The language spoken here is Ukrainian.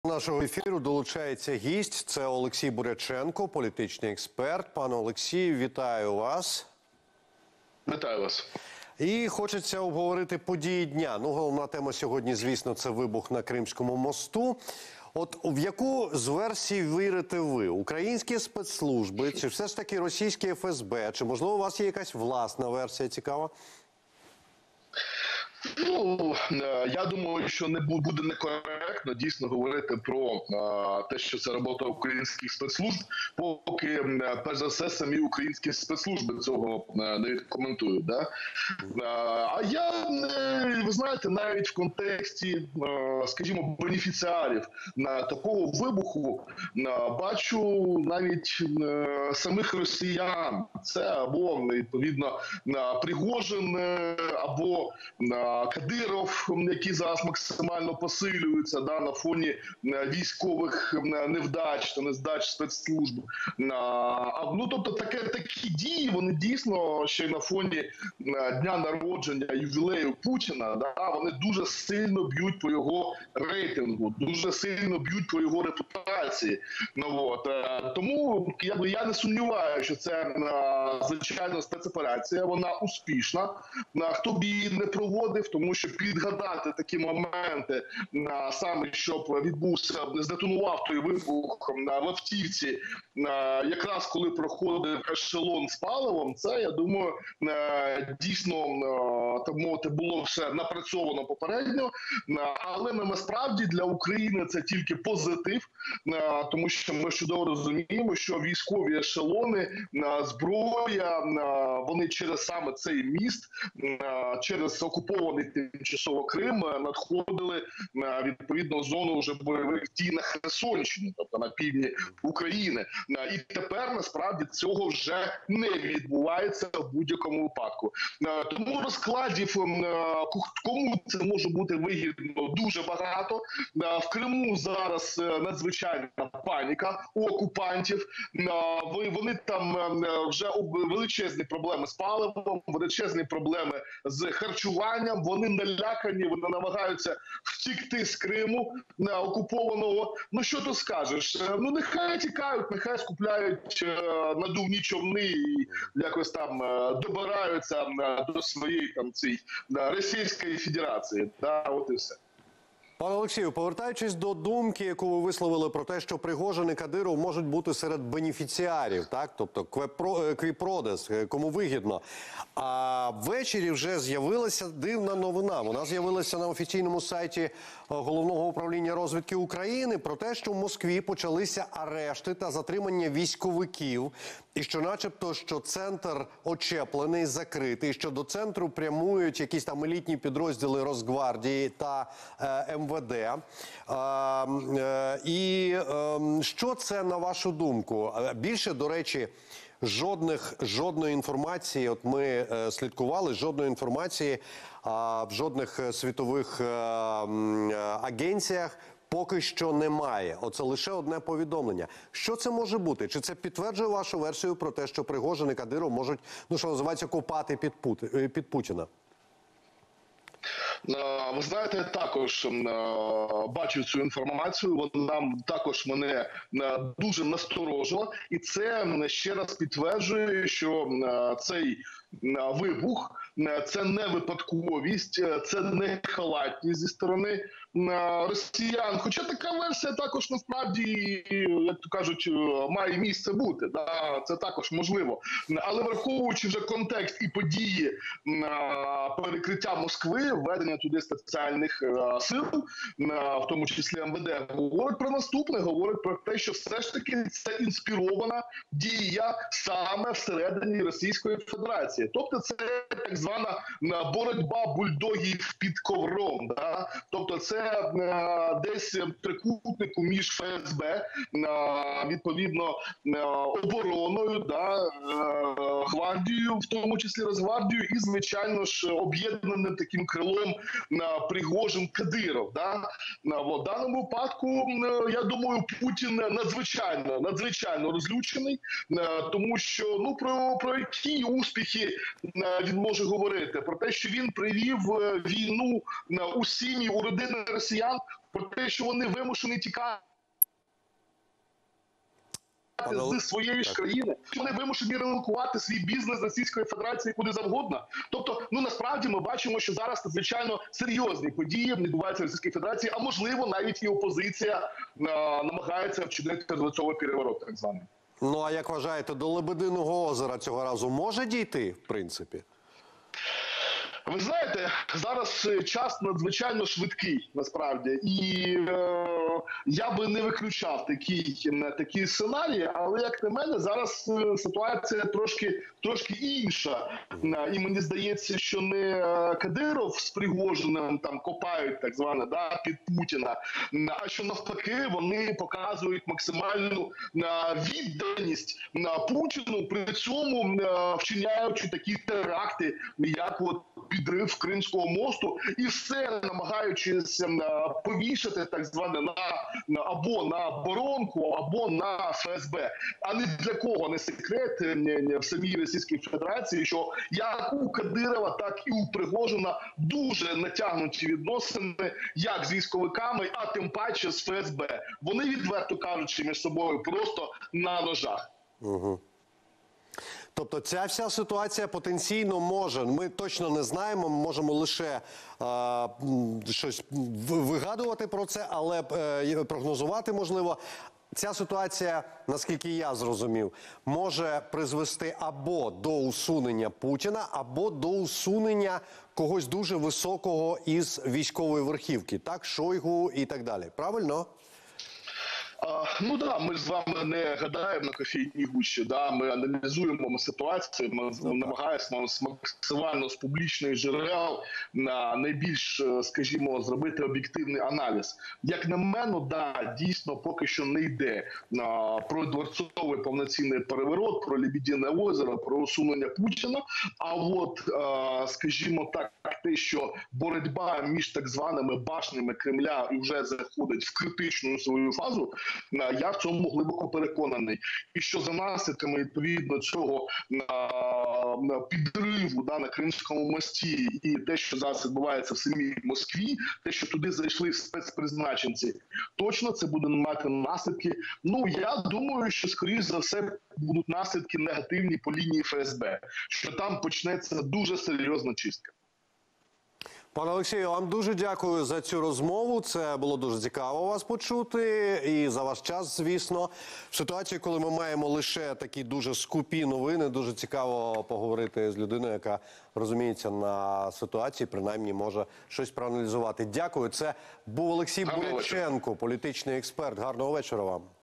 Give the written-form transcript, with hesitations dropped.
Нашого ефіру долучається гість. Це Олексій Буряченко, політичний експерт. Пане Олексію, вітаю вас. Вітаю вас. І хочеться обговорити події дня. Ну, головна тема сьогодні, звісно, це вибух на Кримському мосту. От в яку з версій вірите ви? Українські спецслужби, чи все ж таки російське ФСБ? Чи, можливо, у вас є якась власна версія цікава? Ну, я думаю, що не буде некоректно дійсно говорити про те, що це робота українських спецслужб, поки, перш за все, самі українські спецслужби цього не коментують. Да? А я, ви знаєте, навіть в контексті, скажімо, бенефіціарів такого вибуху бачу навіть самих росіян. Це або, відповідно, Пригожин, або Кадиров, які зараз максимально посилюються на фоні військових невдач та нездач спецслужб. Ну, тобто такі дії, вони дійсно ще й на фоні дня народження, ювілею Путіна, вони дуже сильно б'ють по його рейтингу, дуже сильно б'ють по його репутації. Тому я не сумніваюся, що це звичайно спецоперація, вона успішна. Хто б її не проводив, тому що підгадати такі моменти, саме щоб відбувся, здетонував той вибух в автівці, якраз коли проходив ешелон з паливом, це, я думаю, дійсно, так мовити, було все напрацьовано попередньо, але насправді для України це тільки позитив, тому що ми чудово розуміємо, що військові ешелони, зброя, вони через саме цей міст, через окупований тимчасово Крим надходили відповідно в зону вже бойових дій на Херсонщині, тобто на півдні України. І тепер насправді цього вже не відбувається в будь-якому випадку. Тому розкладів, кому це може бути вигідно, дуже багато. В Криму зараз надзвичайна паніка у окупантів. Вони там вже величезні проблеми з паливом, величезні проблеми з харчуванням. Вони налякані, вони намагаються втікти з Криму окупованого. Ну що тут скажеш? Ну нехай тікають, нехай скупляють надувні човни і якось там добираються до своєї там Російської Федерації. От і все. Пане Олексію, повертаючись до думки, яку ви висловили про те, що Пригожин і Кадиров можуть бути серед бенефіціарів, так? Тобто квіпродес, кому вигідно. А ввечері вже з'явилася дивна новина. Вона з'явилася на офіційному сайті Головного управління розвідки України про те, що в Москві почалися арешти та затримання військовиків. І що начебто, що центр очеплений, закритий, що до центру прямують якісь там елітні підрозділи Росгвардії та МВД. І що це, на вашу думку? Більше, до речі, жодної інформації, от ми слідкували, жодної інформації в жодних світових агенціях поки що немає. Оце лише одне повідомлення. Що це може бути? Чи це підтверджує вашу версію про те, що Пригожин і Кадиров можуть, ну що називається, копати під Путіна? Ви знаєте, я також бачив цю інформацію, вона також мене дуже насторожила, і це ще раз підтверджує, що цей вибух – це не випадковість, це не халатність зі сторони росіян. Хоча така версія також насправді, як то кажуть, має місце бути. Це також можливо. Але враховуючи вже контекст і події перекриття Москви, введення туди спеціальних сил, в тому числі МВД, говорить про наступне, говорить про те, що все ж таки це інспірована дія саме всередині Російської Федерації. Тобто це так звана боротьба бульдогів під ковром. Тобто це десь трикутнику між ФСБ, відповідно обороною, гвардією, в тому числі Росгвардією, і, звичайно ж, об'єднаним таким крилом Пригожин-Кадиров. В даному випадку, я думаю, Путін надзвичайно розлючений, тому що про які успіхи він може говорити? Про те, що він привів війну у сім'ї, у родини росіян, про те, що вони вимушені тікати з своєї ж країни, що вони вимушені релокувати свій бізнес з Російської Федерації куди завгодно. Тобто, насправді ми бачимо, що зараз надзвичайно серйозні події відбуваються в Російській Федерації, а можливо навіть і опозиція намагається вчинити лицевий переворот, так званий. Ну, а як вважаєте, до Лебединого озера цього разу може дійти, в принципі? Ви знаєте, зараз час надзвичайно швидкий, насправді, і я би не виключав такі сценарії, але, як на мене, зараз ситуація трошки інша. І мені здається, що не Кадиров з Пригожиним там копають, так зване, під Путіна, а що навпаки вони показують максимальну відданість Путіну, при цьому вчиняючи такі теракти, як от підрив Кримського мосту, і все намагаючись повішати, так зване, або на оборонку, або на ФСБ. А не для кого не секрет в самій Російській Федерації, що як у Кадирова, так і у Пригожина дуже натягнуті відносини як з військовиками, а тим паче з ФСБ. Вони, відверто кажучи, між собою просто на ножах. Угу. Тобто ця вся ситуація потенційно може, ми точно не знаємо, ми можемо лише щось вигадувати про це, але прогнозувати можливо. Ця ситуація, наскільки я зрозумів, може призвести або до усунення Путіна, або до усунення когось дуже високого із військової верхівки, так, Шойгу і так далі. Правильно? Ми з вами не гадаємо на кофейній гущі, ми аналізуємо ситуацію, ми намагаємося максимально з публічних джерел найбільш, скажімо, зробити об'єктивний аналіз. Як на мене, дійсно поки що не йде про дворцовий повноцінний переворот, про Лебедине озеро, про усунення Путіна, а от, скажімо так, те, що боротьба між так званими башнями Кремля вже заходить в критичну свою фазу, я в цьому глибоко переконаний. І що за наслідками, відповідно, цього підриву на Кримському мості і те, що зараз відбувається в самій Москві, те, що туди зайшли спецпризначенці, точно це буде мати наслідки. Я думаю, що, скоріш за все, будуть наслідки негативні по лінії ФСБ, що там почнеться дуже серйозна чистка. Пане Олексію, вам дуже дякую за цю розмову. Це було дуже цікаво вас почути. І за ваш час, звісно. В ситуації, коли ми маємо лише такі дуже скупі новини, дуже цікаво поговорити з людиною, яка розуміється на ситуації, принаймні може щось проаналізувати. Дякую. Це був Олексій Буряченко, політичний експерт. Гарного вечора вам.